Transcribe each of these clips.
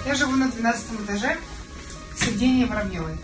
Я живу на 12 этаже с Евгенией Воробьевой.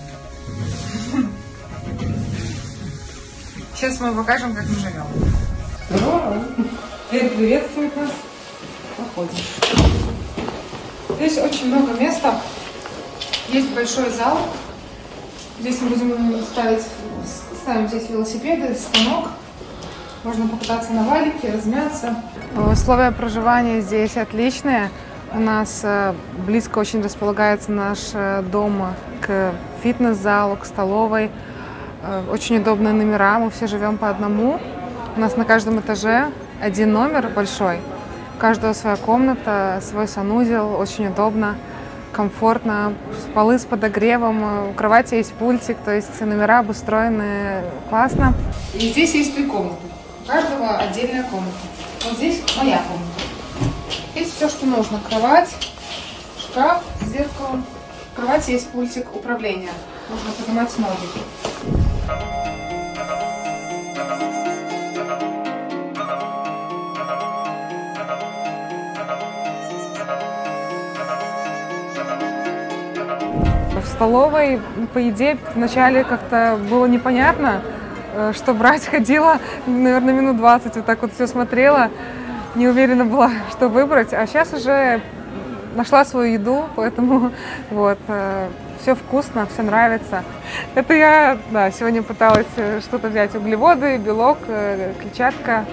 Сейчас мы покажем, как мы живем. Здорово! Дверь приветствует нас. Проходим. Здесь очень много места. Есть большой зал. Здесь мы будем ставим здесь велосипеды, станок. Можно покататься на валике, размяться. Условия проживания здесь отличные. У нас близко очень располагается наш дом к фитнес-залу, к столовой. Очень удобные номера, мы все живем по одному. У нас на каждом этаже один номер большой. У каждого своя комната, свой санузел, очень удобно, комфортно. Полы с подогревом, у кровати есть пультик, то есть номера обустроены классно. И здесь есть 3 комнаты. У каждого отдельная комната. Вот здесь моя комната. Есть все, что нужно. Кровать, шкаф с зеркалом. В кровати есть пультик управления. Можно поднимать ноги. В столовой по еде вначале как-то было непонятно, что брать. Ходила, наверное, минут 20, вот так вот все смотрела. Не уверена была, что выбрать. А сейчас уже нашла свою еду, поэтому вот, все вкусно, все нравится. Это я, да, сегодня пыталась что-то взять: углеводы, белок, клетчатка.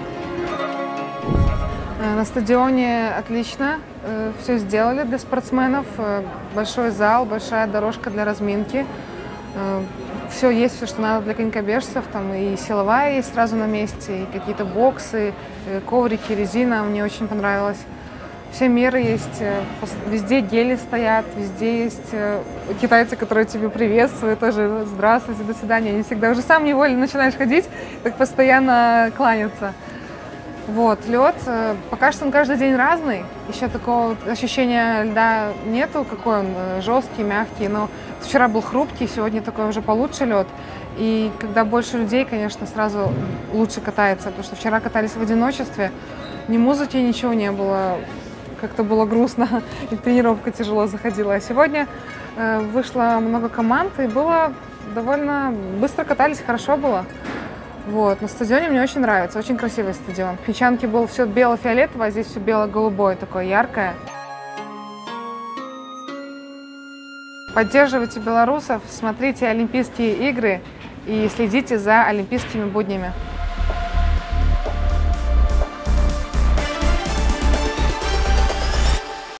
На стадионе отлично, все сделали для спортсменов. Большой зал, большая дорожка для разминки. Все есть, все, что надо для конькобежцев. Там и силовая есть сразу на месте, и какие-то боксы, коврики, резина. Мне очень понравилось. Все меры есть, везде гели стоят, везде есть китайцы, которые тебя приветствуют, тоже здравствуйте, до свидания. Они всегда уже сам невольно начинаешь ходить, так постоянно кланяться. Вот, лед, пока что он каждый день разный, еще такого ощущения льда нету, какой он жесткий, мягкий, но вчера был хрупкий, сегодня такой уже получше лед. И когда больше людей, конечно, сразу лучше катается, потому что вчера катались в одиночестве, ни музыки, ничего не было, как-то было грустно, и тренировка тяжело заходила. А сегодня вышло много команд, и было довольно быстро катались, хорошо было. Вот, на стадионе мне очень нравится, очень красивый стадион. В Песчанке было все бело-фиолетовое, а здесь все бело-голубое, такое яркое. Поддерживайте белорусов, смотрите Олимпийские игры и следите за олимпийскими буднями.